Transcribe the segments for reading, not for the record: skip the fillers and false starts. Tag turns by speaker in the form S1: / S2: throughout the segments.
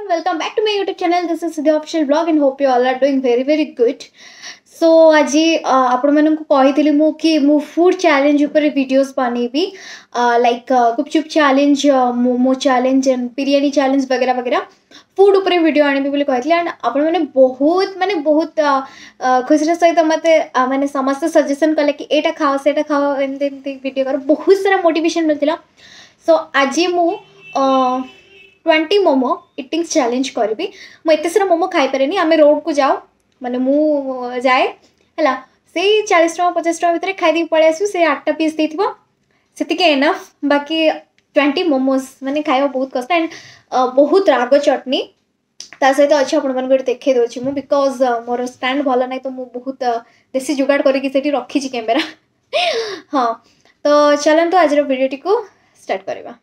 S1: everyone, welcome back to my YouTube channel. This is the official vlog and hope you all are doing very good. So आज आपण मानक कही मु कि मु फूड चैलेंज ऊपर वीडियोस बनेबी like gupchup challenge, momo challenge and biryani challenge वगैरह वगैरह फूड ऊपर वीडियो आने बोली कहती एंड आपण मैंने बहुत खुशी सहित मत मैंने समस्त सजेशन कले कि एटा खाओ सेटा खाओ एमती वीडियो कर बहुत सारा मोटिवेशन मिलता. सो आज मु 20 मोमो इटिंग चैलेंज करी. मुझे सारा मोमो खाई पारे आम रोड को जाओ माने मु जाए है से 40 टका 50 टका भितर खाई पलि आसू से 8टा पीस देथिबो सेतिके एनफ. बाकी 20 मोमोज माने खाइबा बहुत कष्ट एंड बहुत राग चटनी ता सहित अच्छे आपण देखे दूसरी मु बिकज मोर स्टैंड भल ना तो मु बहुत देसी जुगाड़ करके रखी कैमेरा. हाँ तो चलते आज वीडियोटी को स्टार्ट करवा.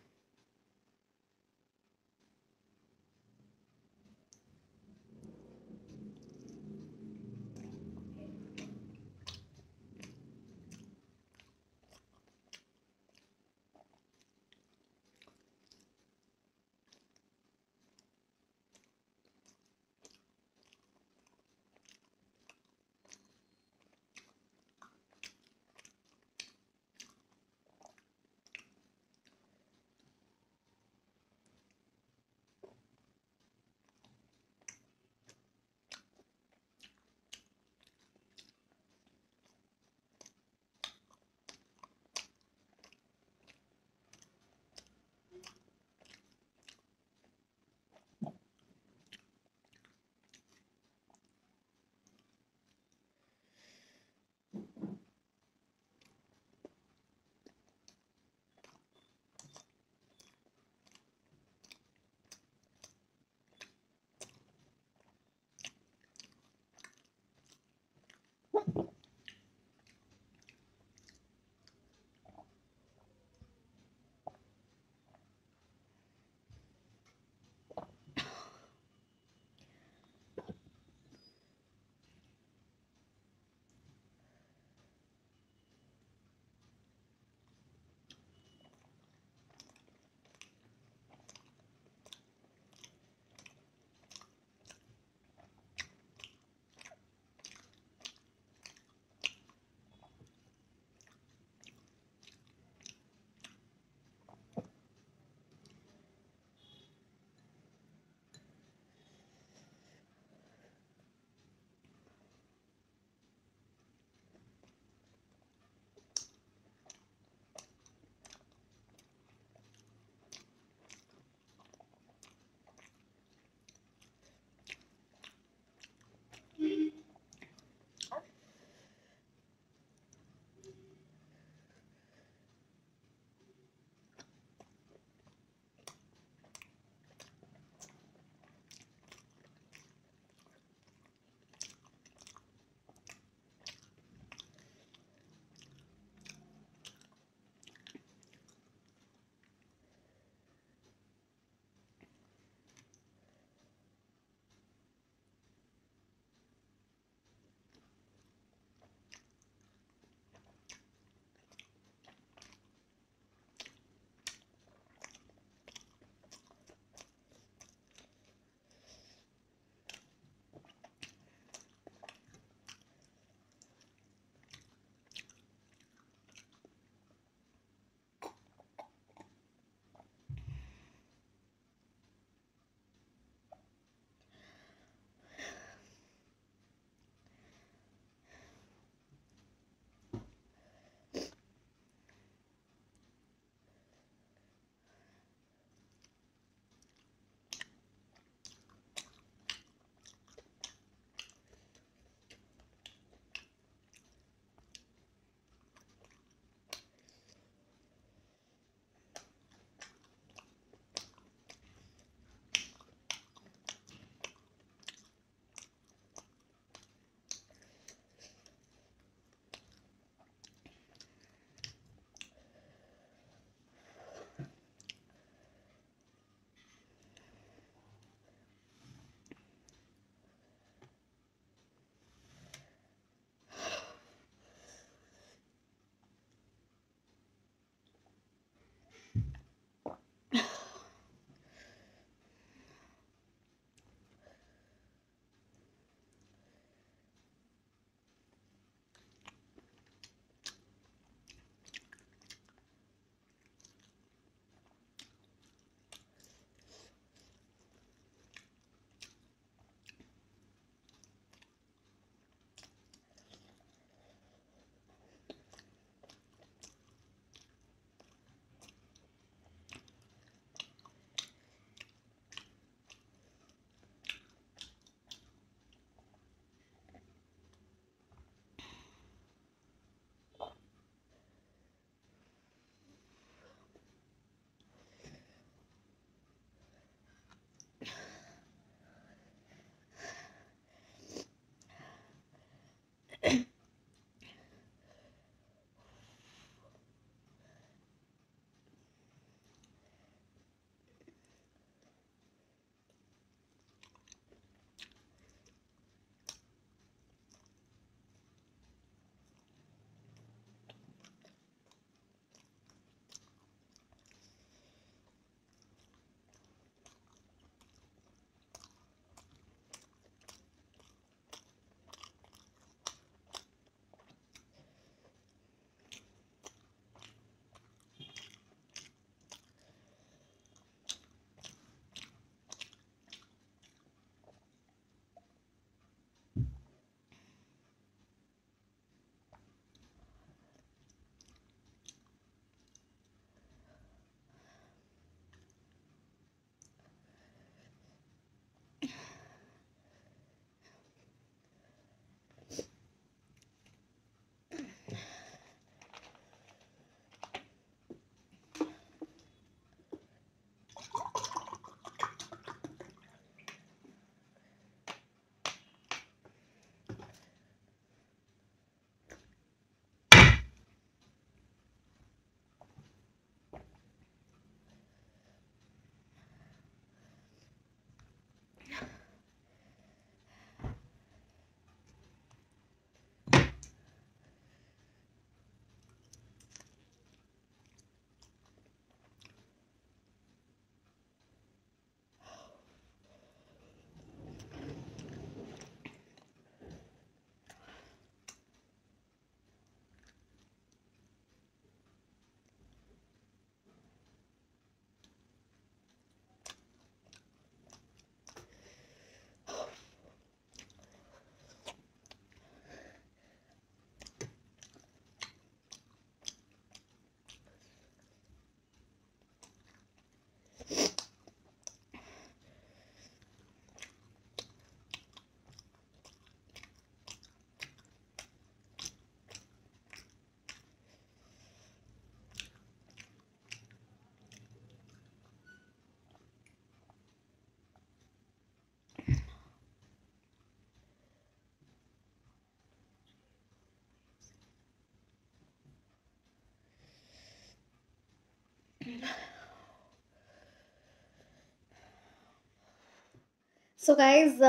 S1: सो गाइज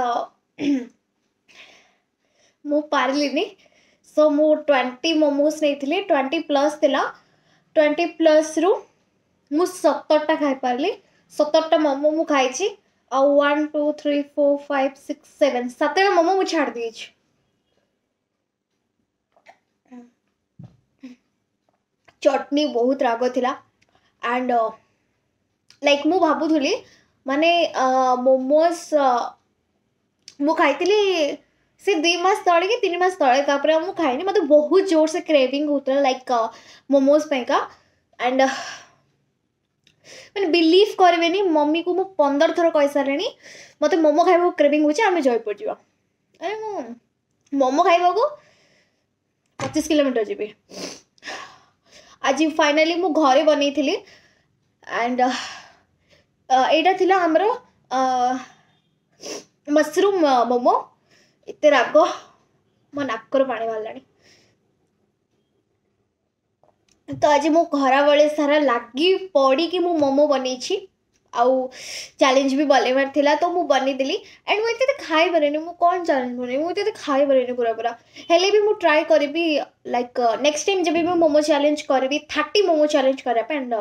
S1: मु पारलिनी सो मु 20 मोमोज नहीं 20 प्लस थिला 20 प्लस रु मु 17टा खाई पारली 17टा मोमो मु खाई आ 1 2 3 4 5 6 7 7टा मोमो मु छाड़ दी चटनी बहुत राग थिला एंड लाइक मु भाबुथुली माने मोमोज मु खाई से 2 मास तले कि 3 मास तले तापर मु खाइनी मत बहुत जोर से क्रेविंग होता लाइक मोमोज का एंड मैंने बिलीव करेनि मम्मी को मु 15 थर कही सारे मत मोमो खाइबा क्रेविंग होचे आमे जयपुर जीवा अरे मु मोमो खाइबा को 25 किलोमीटर जीबी आज फाइनली मु घरे बनी थी एंड एटा थिला हमरो मशरूम मोमो इते राग मो नाकर पानी बाहर तो आज मो घरा बेले सारा लगी पड़ी कि मु मोमो बनी आउ चैलेंज भी बनवार थिला तो मु बनी देली एंड मुझे खाई पारे मु कौन चैलेंज बने मुझे खाई पारे पूरा पूरा हेले भी मु ट्राई करी लाइक नेक्स्ट टाइम जब भी मोमो चैलेंज करी 30 मोमो चैलेंज करने एंड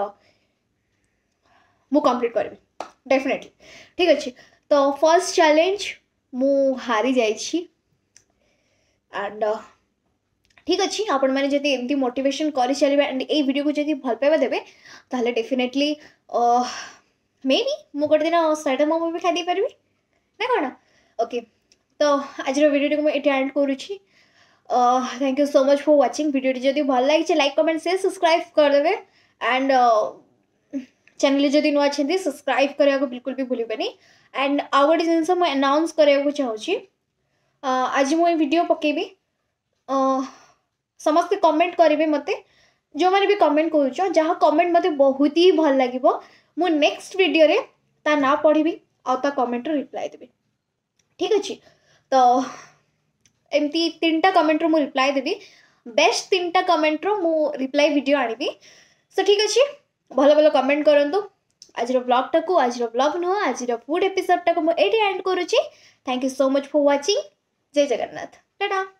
S1: मु कंप्लीट करी डेफिनेटली ठीक अच्छे तो फर्स्ट चैलेंज मु हारी जाइए एंड ठीक अच्छे आपण मैंने जब एमती मोटिवेशन कर चलिए एंड ये वीडियो को जब भल पाइबा देवे ताहले डेफिनेटली मे बी मु गोटे दिन स्टार्टर मोमो भी खाई पारि ना कौन ओके तो आज वीडियो को मुझे एंड करुँची thank you so much for watching video जब भल लगी लाइक कमेंट शेयर सब्सक्राइब करदे एंड चैनल जदि नुआ अच्छे सब्सक्राइब करने को बिल्कुल भी भूलबेनि एंड आउ गोटे जिनस मुझे अनाउंस करने चाहूँगी आज मुझे वीडियो पकेबी समस्ते कमेंट करेंगे मते जो मैंने भी कमेंट करूँ जहाँ कमेंट मते बहुत ही भल लगे मु नेक्स्ट वीडियो रे ता ना पढ़ी आ कमेंट रिप्लाई देवी ठीक अच्छे तो एमती 3टा कमेंट रो मु रिप्लाई देवी बेस्ट 3टा कमेंट रो मु रिप्लाई वीडियो आनी सो ठीक अच्छे भल भल कमेंट करूँ आज ब्लॉग को आज ब्लॉग नुह आज फूड एपिसोड टाक मुझे एंड करुँची thank you so much for watching जय जगन्नाथ टाटा।